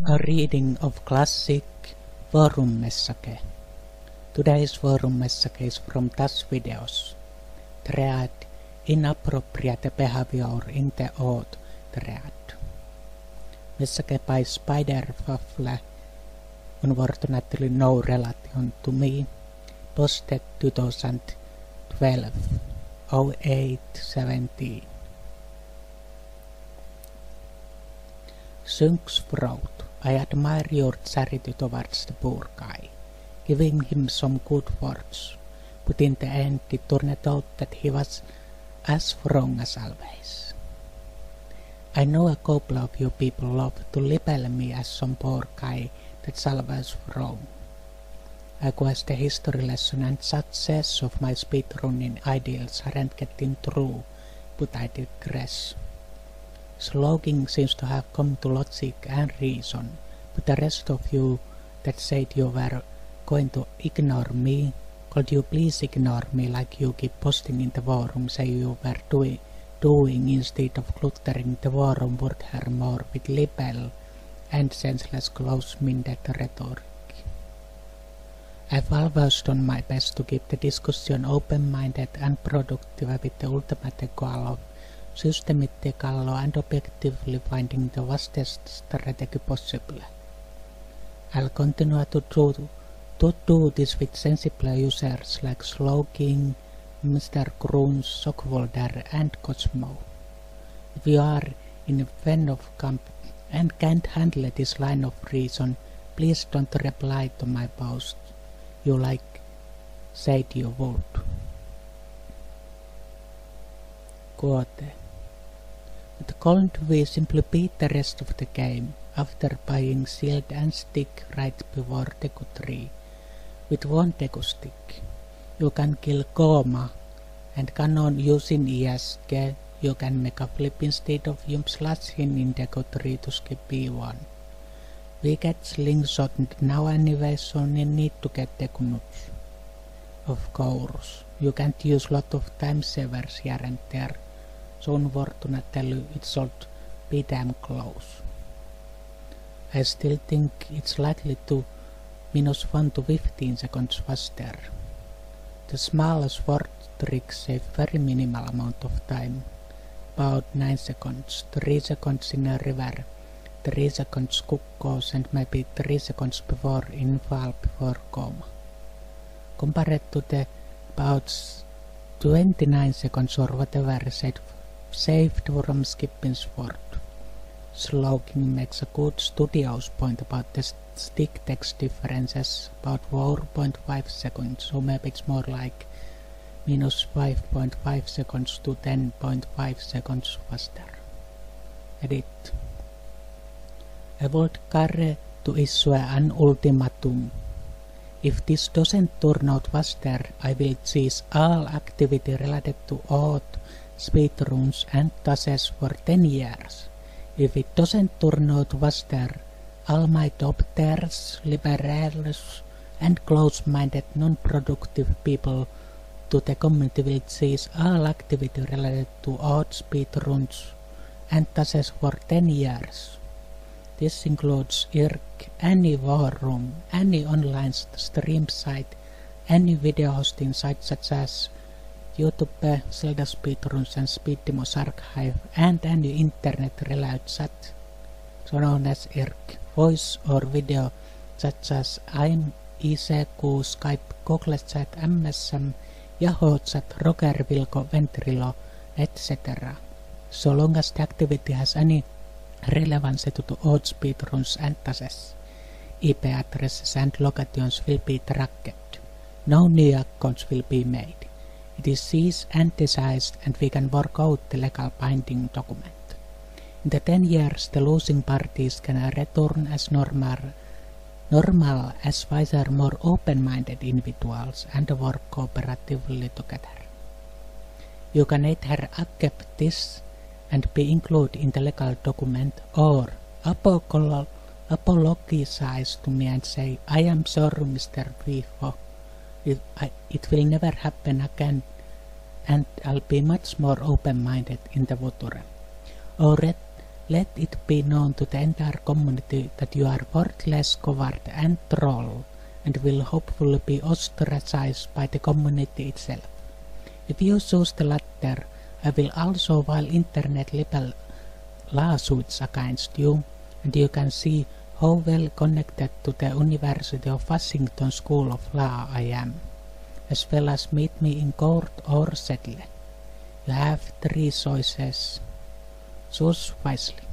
A reading of classic Forum Message. Today's Forum Message is from TAS videos. Thread Inappropriate Behavior in the Oath thread. Message by Spider Waffle, unfortunately no relation to me, posted 2012 08/17. Syncs wrote, I admire your charity towards the poor guy, giving him some good words, but in the end it turned out that he was as wrong as always. I know a couple of you people love to label me as some poor guy that's always wrong. I guess the history lesson and success of my speedrunning ideals aren't getting through, but I digress. Slogging seems to have come to logic and reason, but the rest of you that said you were going to ignore me, could you please ignore me like you keep posting in the forum say you were doing instead of cluttering the forum word more with libel and senseless close-minded rhetoric. I've always done my best to keep the discussion open-minded and productive with the ultimate goal of systematically and objectively finding the vastest strategy possible. I'll continue to do this with sensible users like Slogging, Mr. Grunz, Sockvolder and Cosmo. If you are in a fan of camp and can't handle this line of reason, please don't reply to my post. You said you would. Quote. With Cold we simply beat the rest of the game after buying shield and stick right before Deku 3. With one Deku stick, you can kill Koma, and Canon using ESG, you can make a flip instead of jump slashing in Deku 3 to skip B1. We get slingshot now anyway, so you need to get Deku nuts. Of course, you can't use lot of time savers here and there, so unfortunately it should be damn close. I still think it's likely to -1 to 15 seconds faster. The smallest sword tricks save very minimal amount of time, about 9 seconds, 3 seconds in a river, 3 seconds Kukkos and maybe 3 seconds before infall before Koma. Compared to the about 29 seconds or whatever saved from skipping sword. Slogging makes a good studio's point about the stick text differences, about 4.5 seconds, so maybe it's more like -5.5 seconds to 10.5 seconds faster. Edit. I would care to issue an ultimatum. If this doesn't turn out faster, I will cease all activity related to Oath, speedruns and TASes for 10 years. If it doesn't turn out faster, all my doctors, liberals and close-minded non-productive people to the community will cease all activity related to Oath, speedruns and TASes for 10 years. This includes IRC, any forum, any online stream site, any video hosting site such as YouTube, Zelda Speedruns and Speedemos Archive, and any internet-related chat, so known as IRC, voice or video such as AIM, ICQ, Skype, Google Chat, MSM, Yahoo Chat, Roger, Vilko, Ventrilo, etc. So long as the activity has any relevance to the Oath, speedruns and TASes, IP addresses and locations will be tracked. No new accounts will be made. It is seized and decised, and we can work out the legal binding document. In the 10 years, the losing parties can return as normal as wiser, more open-minded individuals and work cooperatively together. You can either accept this and be included in the legal document, or apologize to me and say, I am sorry, Mr. Vivo. It will never happen again, and I'll be much more open-minded in the future. Or Let it be known to the entire community that you are worthless, coward, and troll, and will hopefully be ostracized by the community itself. If you choose the latter, I will also file internet libel lawsuits against you, and you can see how well connected to the University of Washington School of Law I am, as well as meet me in court or settle. You have 3 choices. Choose wisely.